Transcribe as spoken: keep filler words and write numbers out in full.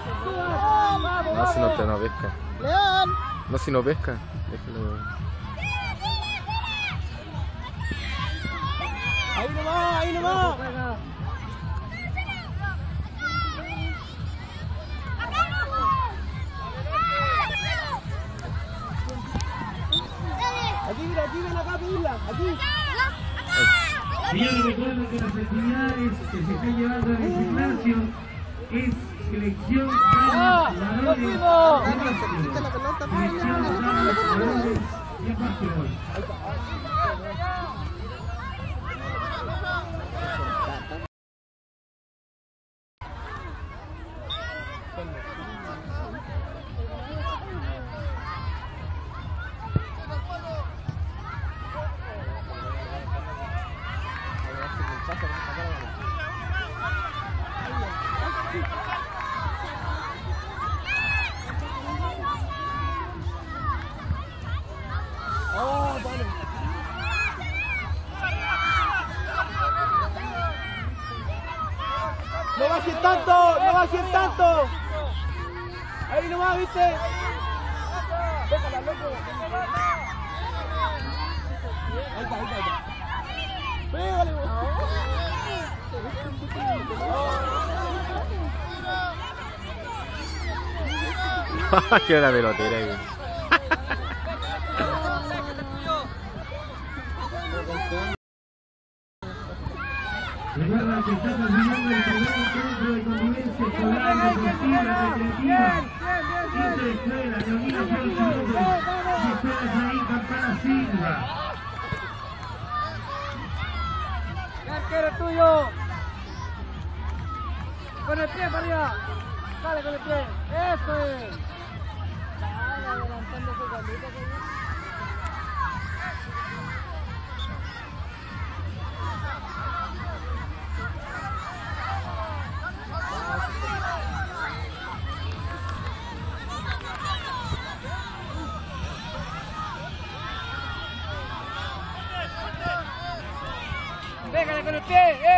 No, si no te no pesca. León. No, si no pesca. Déjalo. Ahí nomás, ahí nomás. Aquí, mira, aquí ven acá a pedirla, aquí. Señores, recuerden que las actividades que se están llevando en el gimnasio es selección ¡Ah! ¡Nos fuimos! selección de varones y básquetbol. Oh, vale. No bajen tanto, no bajen tanto. Ahí nomás, ¿viste? Tócala, loco. Ahí está, ahí está, ahí está. Pégale, vos. Qué hora pelotera, güey. Recuerda que estamos viviendo el primer encuentro de convivencia escolar, deportiva, recreativa, interescuela, Leonino Jorge López, y escuelas ahí, Campana Silva. ¡El arquero es tuyo! ¡Con el pie para arriba! ¡Dale con el pie! ¡Eso es! Dale, adelantando su gambita, señor. ¡Pégale con el pie! ¡Eh!